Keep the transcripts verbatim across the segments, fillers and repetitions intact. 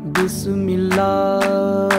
बिस्मिल्लाह।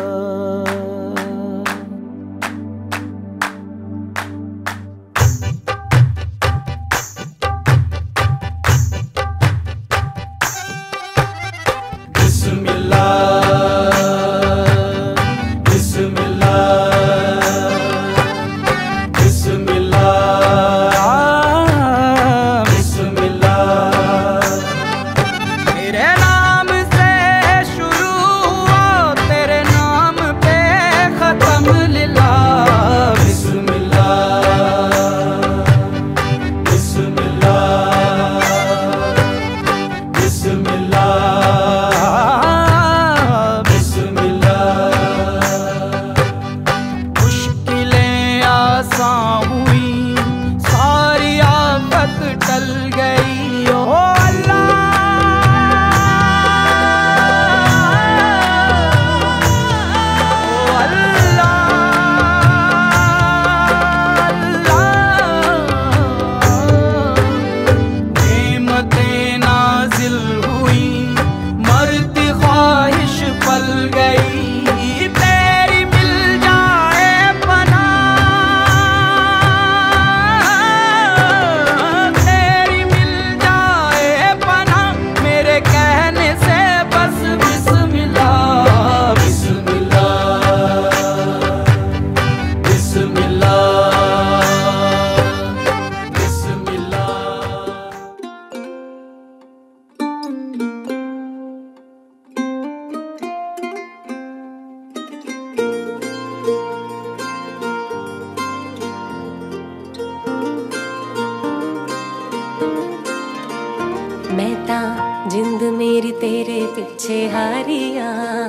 मैं तां जिंद मेरी तेरे पिछे हारिया,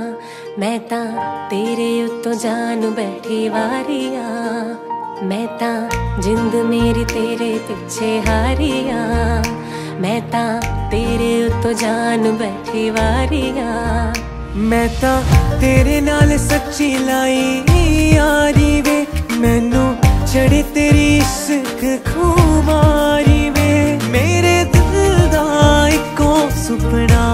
मैं तां तेरे उत्तों जान बैठी वारिया। मैं तां जिंद मेरी तेरे पिछे हारिया, मैं तां तेरे उत्तों जान बैठी वारिया। मैं तां तेरे नाल सच्ची लाई यारी वे, मैनू चढ़े तेरी इश्क खुमारी वे। मेरे दिल दा इको सुपना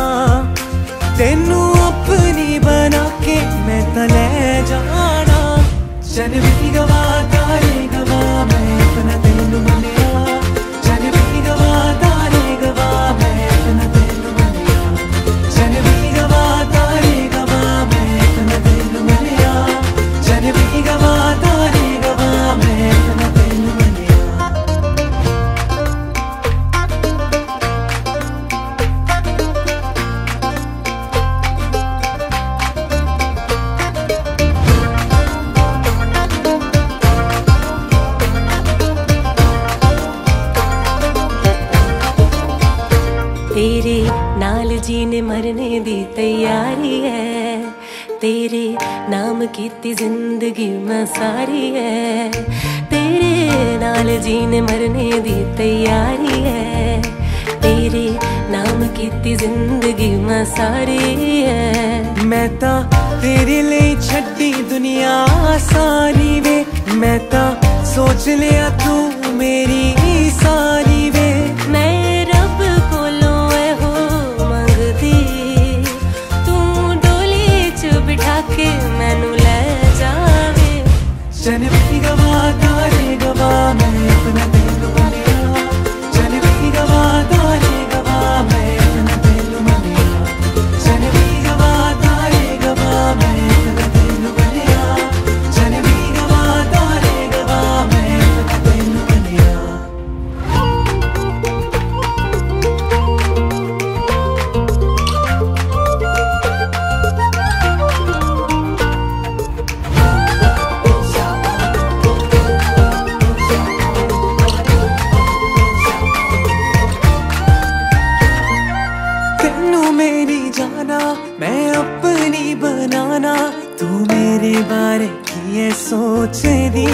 तेनू अपनी बना के मैं तां ले जाना। चल भी गवा तारे गवा मैं अपना तेनू मनिया, चल भी गवा तारे गवा मैं अपना तेनू मनिया, चल भी गवा तारे गवा मैं अपना तेनू मनिया, चल भी गवा तारे गवा मैं अपना तेनू मनिया। तेरे नाल जीने मरने दी तैयारी है, तेरे नाम कीती जिंदगी मैं सारी है। तेरे नाल जीने मरने दी तैयारी है, तेरे नाम कीती जिंदगी मैं सारी है। मैं तां तेरे लिए छड्डी दुनिया सारी वे, मैं तां सोच लिया तू मेरी सारी वे। मैं रब कोलों हो मंगदी, तू डोली च बिठा के मैनू ले जावे। चल भी गवा तारे गवा मैं अपना तेनू मनिया, चल भी गवा तारे गवा मैं अपना तेनू मनिया, चल भी गवा तारे गवा मैं अपना तेनू मनिया, चल भी गवा तारे गवा मैं अपना तेनू मनिया। मैं अपनी बनाना, तू मेरे बारे की है सोचदी।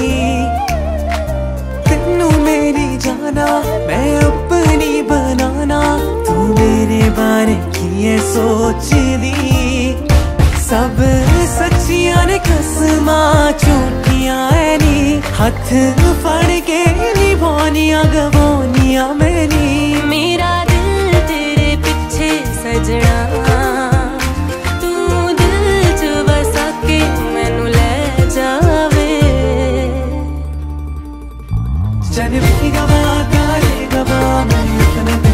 तेनू मेरी जाना मैं अपनी बनाना, तू मेरे बारे की है सोचदी। सब सच्चियां ने कसमां झूठियां है नी, हथ फड़ के निभानियां गवानियां मेरी। मेरा दिल तेरे पिछे सजना, तू चन भी गवा तारे गवा मैं अपने